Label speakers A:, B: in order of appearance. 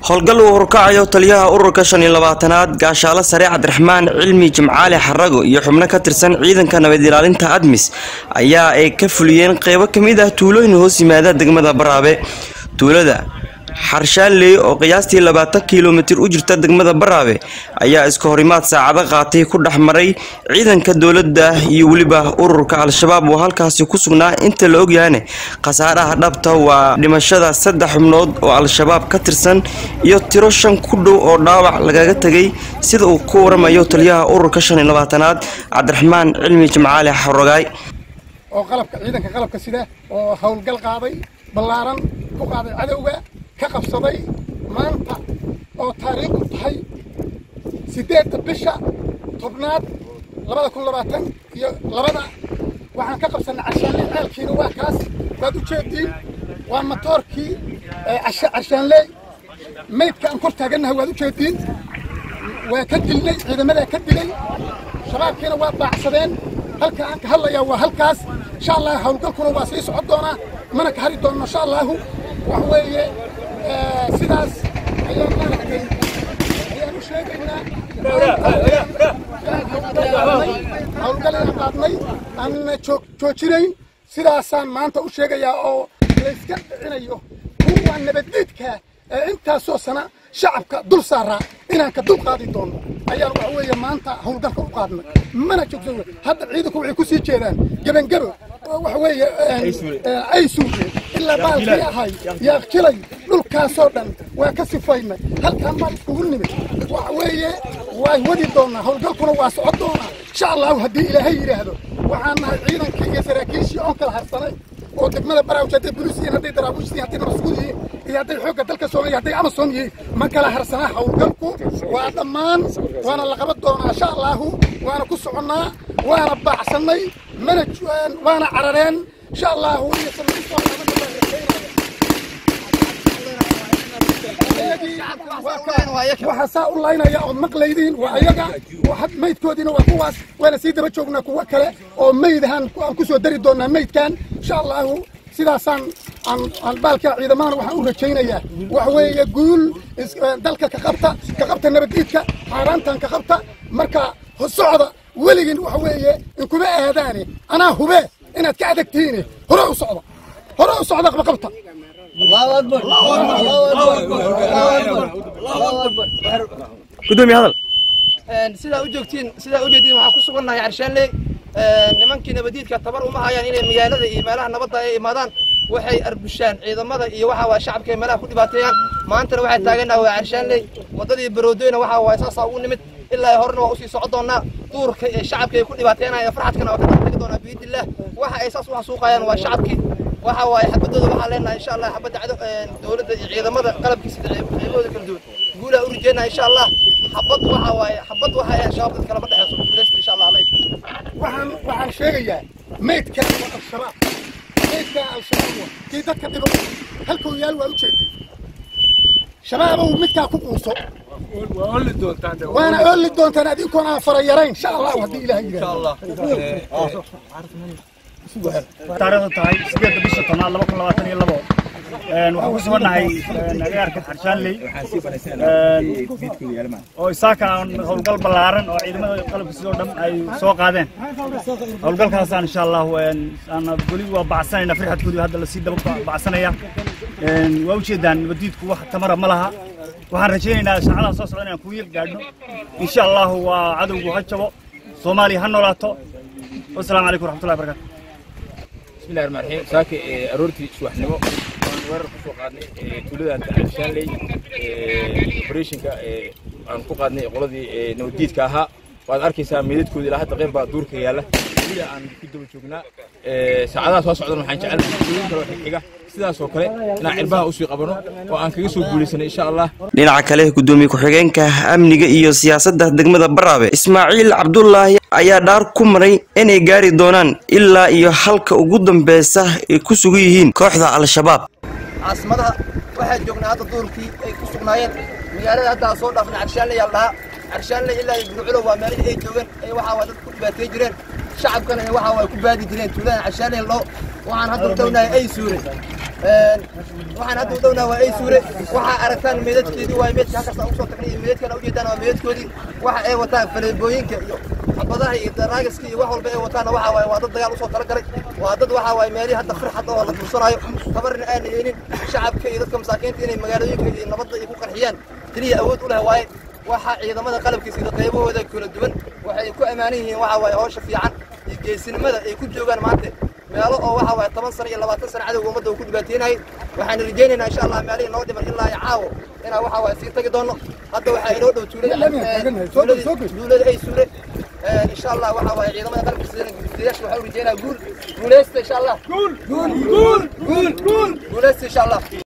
A: howlgal uu horkacayo taliyaha ururka 25aad gaashaale sare Cabdiraxmaan Cilmi Jimcaale Xarago iyo xubno ka tirsan ciidanka nabad ilaalinta ADMIS ayaa ay ka fuliyeen qaybo kamid ah tuulooyin hoos yimaada degmada Baraabe. tuulada Xarshaanley oo qiyaastii 20 kiiloomitir u jirta degmada Baraabe ayaa iska horimaad saacado qaatay ku dhaxmaray ciidanka dawladda iyo waliba ururka Al-Shabaab oo halkaas ku sugnaa. inta la og yahay qasaaraha dhabta waa dhimashada 3 xubnood oo Al-Shabaab ka tirsan iyo tiro 5 ku dhow oo dhaawac lagaga tagay sida uu ku waramayo taliyaha ururka 25aad Cabdiraxmaan Cilmi Jimcaale Xarogay
B: oo qalabka sida oo howlgal qaaday balaaran ku qaaday cadawga ka qabsaday maanta oo taariikhdu tahay 8 bisha tobnaad 2020 iyo labada waxaan ka qabsanay Carshaanley ceelkiina waa kaas waad u jeedin waa matoorkii Carshaanley meydkan kor taaganahay waad u jeedin waa ka dilay ciidamada ka dilay shabaabkiina waa baacsadeen halka aan ka hadlayaa waa halkaas insha Allah hawlgalkuna waa sii socon doona mana ka hari doona insha Allah wax weeye sidaas ayaan maaragtay ayaan u sheegaynaa hawlgalayaan qaadnay aan joojinayn sidaasaan maanta u sheegayaa oo la iska dhicinayo kuwa nabaddiidka intaasoo sana shacabka dul saaraa inaan ka dul qaadi doono ayaan wax weeye maanta hawlgalka u qaadnay mana joogsan hadda ciidanku waxay ku sii jeedaan gabangabo wax weeye ay suuqay ilaa baalkii ahay yaa qilay dhulkaasoo dhan waa ka sifaynay halkaan baan iskugu nimid wax weeye waa wadi doonaa hawlgalkuna waa socon doonaa insha Allah haddii Ilaahay yiraahdo waxaan nahay ciidankii iyo saraakiishii oo kala harsanay oo degmada Baraawe hadday booliisiin hadday daraawiishii hadday mas'uuliyiin iyo hadday xoogga dalka Soomaaliya hadday Amazon yihiin ma kala harsanaa hawlgalku waa dhammaan waana la qaban doonaa insha Allah waana ku soconnaa waana baacsanay mana waana carareen insha Allah iyo waxaa u laynaya oo maqlaydin waa ayaga waxad meydkoodina waa kuwaas waana sii daba joognaa kuwa kale oo meydhan aan ku soo dari doonaa meydkan insha Allah sidaasaan aan baalka ciidamada waxaan u rajaynayaa wax weeye guul dalka ka qabta nabaddiidka xaaraantan ka qabta marka socda weligin wax weeye in kuma aadaane anaa hube inaad ka adagtihiin hore u socda qabta الله أكبر الله
A: أكبر قدومي هذا
C: سيدا وجوجتين waxaa ku sugannahay Carshaanley nimankii nabadiidka tabar uma hayaan inay magaalada iyo meelaha nabadda ay imaadaan waxay arbushaan ciidamada iyo waxa waa shacabka meelaha ku dhibaateeyaan maanta waxay taaganahay waa Carshaanley wadadii baroodoyna waxa waa saasa ugu nimid ilaa horna waa u sii socon doonaa duurka ee shacabka ay ku dhibaateeyaan farxadkana waa ka tagi doonaa biidillah waxa ay saas wax suuqayaan waa shacabkii waxa way xabadooda waxa leenahay insha Allah xabada dawladda iyo ciidamada qalabkiisa ciidamada kala duwan guula u rijeena insha Allah xabad waxa ay shabaab kala badhaxayso guulaysta insha Allah waxaan sheegayaa meydka Al-Shabaab kii dadka dhibo halkuu yaal waa u jeeday shabaab midka ku quuso waana oli doontaan adinkoona farayarayn insha Allah hadii Ilaahay yiraahdo
D: taariikhdu tahay 8 bisha 2022 waxaan ku suganahay nagaarka Carshaanley oo isaaka howlgal balaaran oo ciidamada qalabka sidoo dhan ay soo qaadeen howlgalkaas insha Allah aan wali waa bacsanayna farxadkooda hadda la sii daba bacsanaya waa u jeedaan nabadiidku wax tamara ma laha waxaan rajaynaynaa shaqada soo socda inaan ku yeel gaadhno insha Allah waa cadawgu ha jabo Soomaaliya ha noolaato والسلام عليكم ورحمة الله وبركاته.
E: بسم الله الرحمن الرحيم ساكي أرورتي سوحنمو وين كسو قادني تولدا أنت Carshaanley operation-ka aan ku qaadnay qoladii nabadiid ka ahaa waad arkaysaa meedadkooda ilaa hadda qayb baa duurka yaala wili aan ku daba joognaa saacadaha soo socdaan waxaan jecelahay kale xiga sidaas oo kale inaan cirbaha u sii qabano oo aan kaga soo guuleysano insha Allah.
A: dhinaca kale gudoomiye ku-xigeenka amniga iyo siyaasadda degmada Baraabe Ismaaciil Cabdullaahi ayaa dhaar ku maray inay gaari doonaan ilaa iyo halka ugu dambeeysa ay ku sugan yihiin kooxda Al-Shabaab.
C: caasimadaha waxaa joognaa hadda duurkii ay ku sugnaayeen magaalada hadda soo dhaafnay Carshaanley yaalaa Carshaanley ilaa Burculo waa meelaha ay joogan ay waxa waa dad ku dhibaateey jireen shacabkana waxa waa ku baadi jireen tuulada Carshaanley loo waxaan hadda u dhownaa ay suure waxaan hadda u dhownaa waa ay suure waxa aragtaan meedadkeedii waa meedka halkaas ugu soo tagnay meedkana u jeedaan waa meedkoodii waxa ay wataan faleebooyinka iyo xabadaha iyo daraagiska iyo wax walba ay wataan waxa waaye waa dad dagaal u soo talagalay waa dad waxa waaye meelii hadda farxad oo la tursanayo tabarna aan yeelin shacabka iyo dadka masaakiinta inay magaalooyinka iyo nabadda ay ku qarxiyaan kaliya awood u leh waaye waxa ciidamada qalabkiisa iyo qaybahooda kala duwan waxay ku amaanan yihiin waxa waaye hawsha fiican iyo geesinimada ay ku joogaan maanta meelo oo waxa waaye 10 sano iyo 20 sano cadawga ummadda ku dhibaateenay waxaan rajaynaynaa insha Allah meelaha noo dhiman ilaa caawo inaa waxa waaye sii tagi doono hadda waxa inoo dhow tuulada ay suure إن شاء الله وحوي عيدنا قلب السنة ليش وحول رجينا قول إن شاء الله قول إن شاء الله